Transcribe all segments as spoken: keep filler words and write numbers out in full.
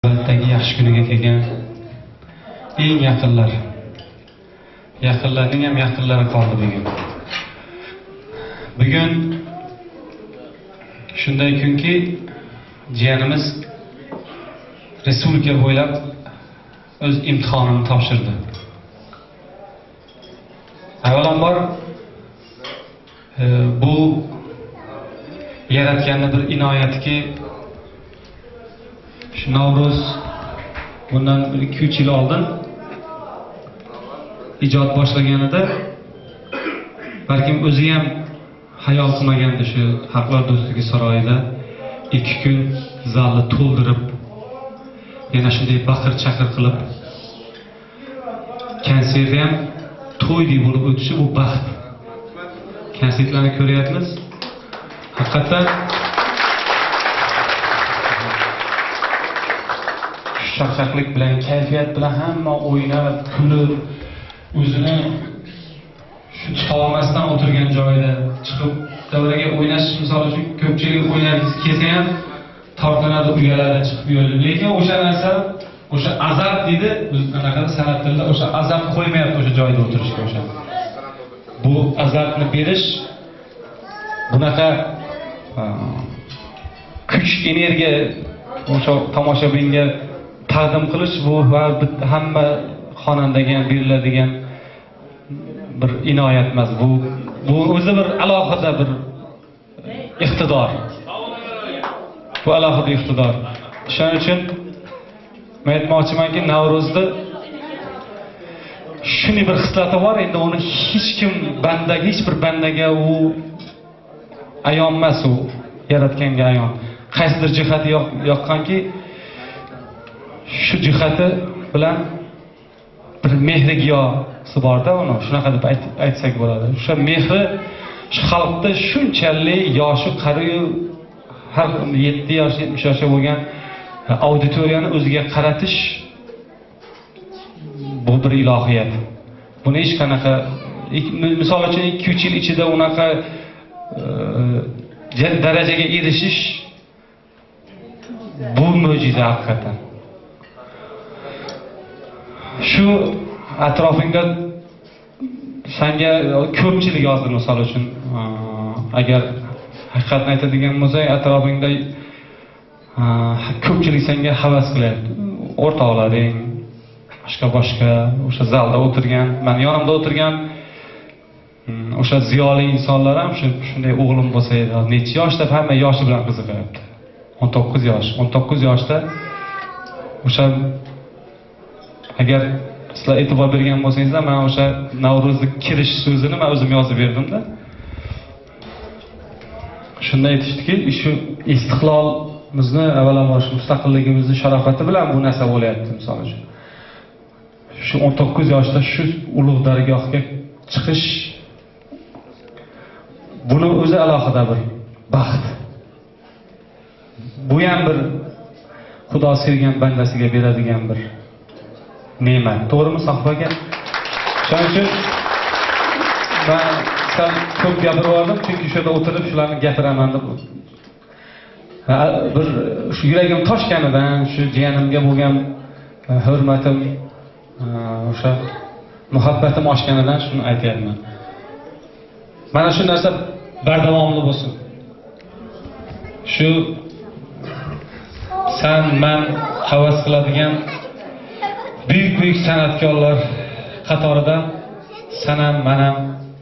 Hayotdagi yaxshi kuniga kelgan eng yaqinlar. Yaqinlarning ham yaqinlari qoldi bugun. Bugun shunday kunki, jiyanimiz respublika bo'ylab o'z imtihonini topshirdi. Avvalambor e, bu yaratganning bir inoyatiki, shu Navro'z bundan ikki uch yil oldin ijod boshlaganida balkim o'zi ham hayol qilmagandi shu Xalqlar do'stligi saroyida ikki kun zalni to'ldirib, yana shunday baqir-chaqir qilib, konsertni ham to'ydek bo'lib o'tishi bu baxt. Konsertlarni ko'ryapmiz. Haqiqatan shaqshaqlik bilan, kayfiyat bilan hamma o'ynab, kulib, o'zini shu chiqolmasdan o'tirgan joyida chiqib davraga o'ynash, misol uchun ko'pchilik o'ynarsiz kelsa ham tortinadi, uyaladi, chiqib yuradi. Lekin o'sha narsa, o'sha azab deydi, biz qanaqa san'at tilida o'sha azab qo'ymayapti o'sha joyda o'tirishga o'sha. Bu azabni berish bunaqa kuch, energiya o'sha tomoshabinga taqdim qilish bu hamma xonandaga ham beriladigan bir inoyat emas. Bu bu o'zi bir alohida bir iqtidor. Bu alohida iqtidor. Shuning uchun men aytmoqchimanki, Navro'zda shunday bir xislati bor, endi uni hech kim bandaga, hech bir bandaga u ayon emas, u yaratganga ayon. Qaysidir jihati yoqqanki, shu jihati bilan bir mehri giyosi bor-da, uni shunaqa deb aytsak bo'ladi. O'sha mehri shu xalqda shunchalik yoshi qariyu har yetti yosh, yetmish yoshga bo'lgan auditoriyani o'ziga qaratish bu bir ilohiyat. Buni hech qanaqa, misol uchun ikki uch yil ichida unaqa e, darajaga erishish bu mo'jiza haqiqatan. Shu atrofingda senga ko'pchilik yozdi, misol uchun agar haqiqatni aytadigan bo'lsak, atrofingda ko'pchilik senga havas qilyapti. O'rtoqlaring, boshqa boshqa o'sha zalda o'tirgan, men yonimda o'tirgan o'sha ziyoli insonlar ham shunday o'g'lim bo'lsa edi, necha yoshda, hamma yoshi bilan qiziqyapti. o'n to'qqiz yosh, o'n to'qqiz yoshda o'sha, agar sizlar e'tibor bergan bo'lsangizlar, men o'sha Navro'zga kirish so'zini men o'zim yozib berdim-da. Shunda aytishdiki, shu istiqlolimizni, avvalambor shu mustaqilligimizni sharofati bilan bu narsa bo'lyapti, misol uchun. Shu o'n to'qqiz yoshda shu ulug' dargohga chiqish, buni o'zi alohida bir baxt. Bu ham bir Xudo sevgan bandasiga beradigan bir ne'mat. To'g'rimi, Sohib aka? Shuning uchun men sal ko'p gapirib oldim, chunki shu yerda o'tirib shularni gapiraman deb. Bir shu yuragim toshganidan, shu jiyanimga bo'lgan hurmatim, o'sha muhabbatim oshganidan shuni aytyapman. Mana shu narsa bardavomli bo'lsin. Shu sen, men havas qiladigan buyuk-buyuk san'atkorlar qatorida sen ham, men ham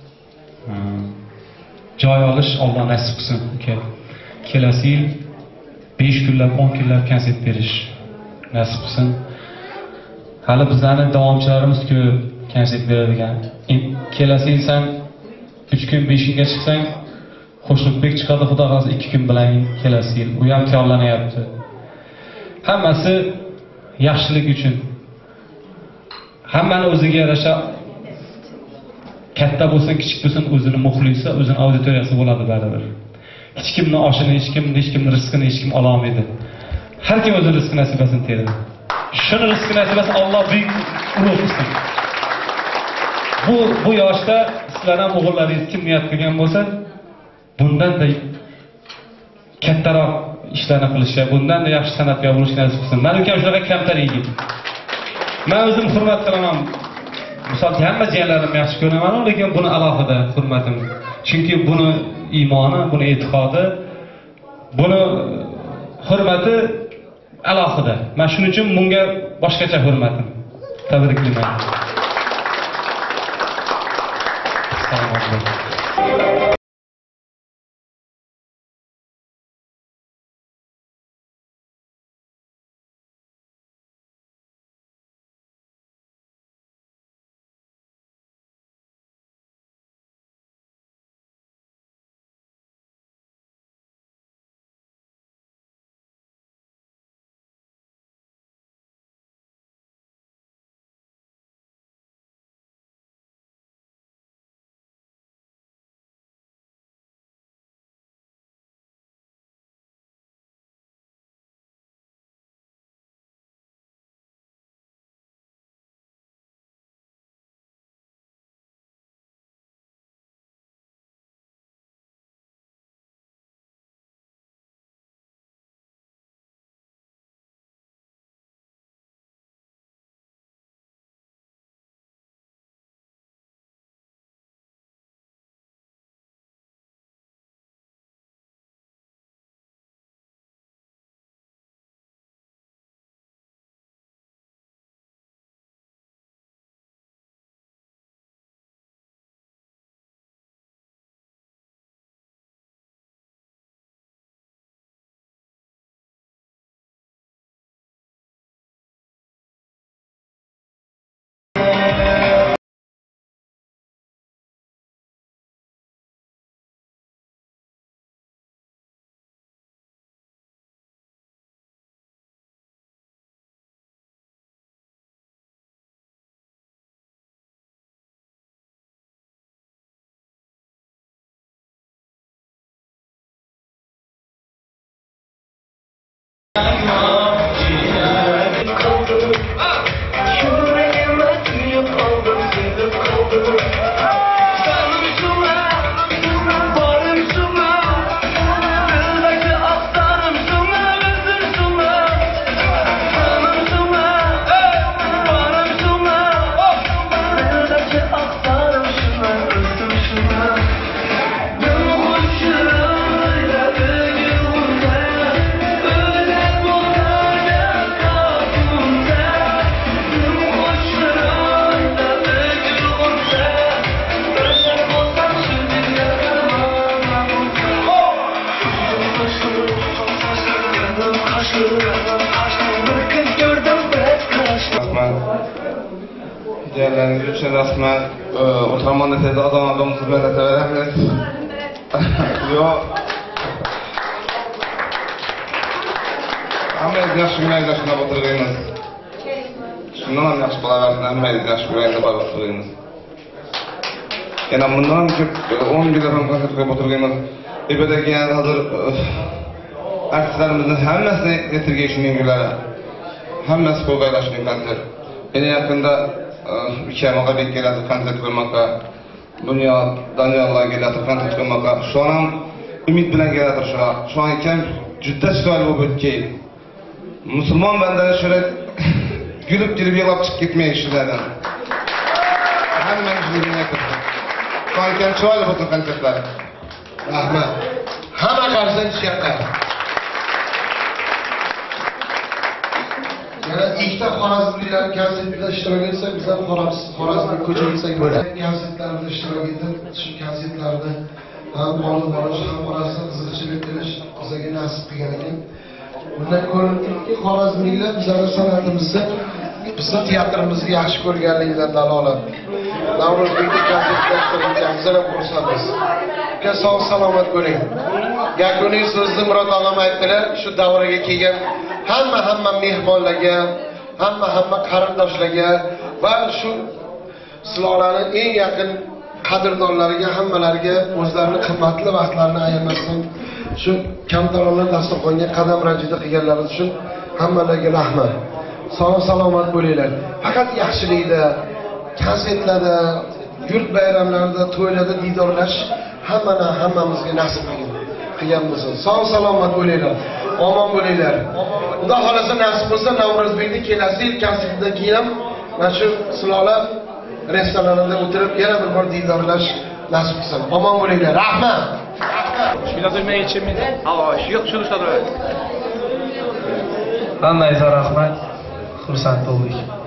joy olish Alloh nasib qilsin. Kelasi yil besh kunlab, o'n kunlab konsert berish nasib qilsin. Hali bizlarning davomchilarimiz ko'p konsert beradigan. Kelasi yil sen uch kun, besh kunga chiqsang, Xo'shnuqbek chiqadi, Xudo xohlasa ikki kun bilan kelasi yil. U ham tayyorlanyapti. Hammasi yaxshilik uchun. Hammani o'ziga yarasha, katta bo'lsin, kichik bo'lsin, o'zini muxlisi, o'zini auditoriyasi bo'ladi baribir. Hech kimning oshini, hech kimning, hech kimning rizqini hech kim ola olmaydi. Har kim o'z rizqi nasibasini teradi. Shuni rizqi nasibasi Alloh buyuk ulug' qilsin. Bu bu yoshda sizlardan o'g'illaringiz kim niyat qilgan bo'lsa, bundan da kattaroq ishlarni qilishi, bundan da yaxshi san'atkor bo'lishni nasib qilsin. Men ukam shunaqa kamtar yigit. Men o'zim hurmat qilaman. Misol hamma jiyanlarimni yaxshi ko'raman, lekin buni alohida hurmatim. Chunki buni iymoni, buni e'tiqodi, buni hurmati alohida. Men shuning uchun bunga boshqacha hurmatim. Tabriklayman. Assalomu alaykum. Diğerleriniz için rahmet, oturmanın tezi adamlarımız hizmet veremiz. Yok. Ama yaş günler yaşına batırgıyınız. Şundan hem yaş bala versin, hem yaş günlerinde batırgıyınız. Yani bundan on gün efendim konsertine batırgıyınız. İbedeki yani hazır artistlerimizin hemmesini getirgeyişini ilgilere. Hemmesi kolaylaşını ilgilendir. En yakında bir kemağa denk gelen konsert koymakla, dünya Danyal'la gelen konsert koymakla, şu an ümit bilen gelen şu an. Şu an iken ciddi sual bu bütçeyi. Müslüman benden şöyle gülüp gülüp yalap çık gitmeye işlerden. Hemen işlerini yakırsın. Şu an iken sual bu konsertler. Rahmet. Hemen karşısına çiçekler. Yani ilk de Xorazmliler konsertlarda iştirak etse, biz ham Xorazmga ko'chib gitsak bo'ladi. Konsertlarda ishtirok etib, shu konsertlarda ham olib borish, ham orasida qiziqchilik qilish bizga nasib qilgan ekan. Bundan ko'rinadiki, Xorazmliklar bizning san'atimizni, bizning teatrimizga yaxshi ko'rganligidan dalolat. Navro'zbekda konsertlar ham xursandmiz. Uka sog' salomat bo'ling. Yakuniy so'zni Murod og'am aytdilar, shu davraga kelgan hamma hamma mehmonlarga, hamma hamma qarindoshlarga va shu sizlarning eng yaqin qadrdonlariga, hammalariga o'zlarining qimmatli vaqtlarini ayamasdan shu kamtaronlar dasturxonga qadam ranjida qilganlari uchun hammalarga rahmat. Sog' salomat bo'linglar. Faqat yaxshilikda, konsertlarda, yurt bayramlarida, to'ylarda diydorlash hammani hammamizga nasib qilgan. Qilgan bo'lsin. Sog' salomat bo'linglar. Omon bo'linglar. Xudo xolasa nasib bo'lsa Navro'zbekni kelasi yil konsertidan keyin ham mana shu Silola restoranida o'tirib yana bir bor diydorlash nasib qilsin. Omon bo'linglar. Rahmat. Shunday ichimda. Ha, yo'q, shuni ushlab. Hammaga rahmat. Xursand bo'ldik.